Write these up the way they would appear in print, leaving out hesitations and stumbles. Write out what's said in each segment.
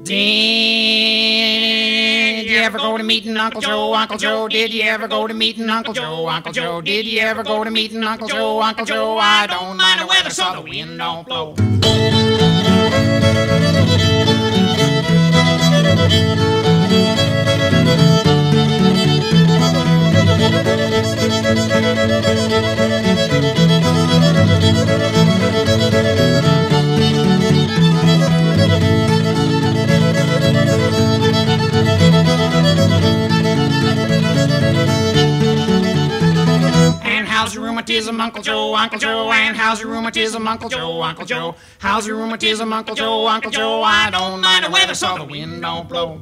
Did you ever go to meeting Uncle Joe, Uncle Joe? Did you ever go to meeting Uncle Joe, Uncle Joe? Did you ever go to meeting Uncle Joe, Uncle Joe? I don't mind the weather so the wind don't blow. How's your rheumatism, Uncle Joe, Uncle Joe? And how's your rheumatism, Uncle Joe, Uncle Joe? How's your rheumatism, Uncle Joe, Uncle Joe? I don't mind the weather so the wind don't blow.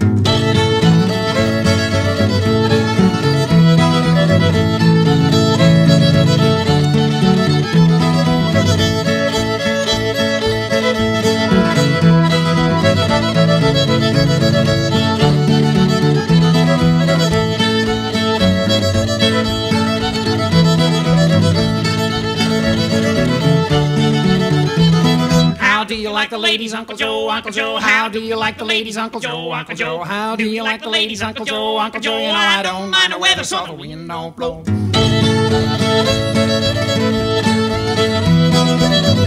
How do you like the ladies, Uncle Joe, Uncle Joe? How do you like the ladies, Uncle Joe, Uncle Joe? How do you like the ladies, Uncle Joe, Uncle Joe? You know I don't mind the weather so the wind don't blow.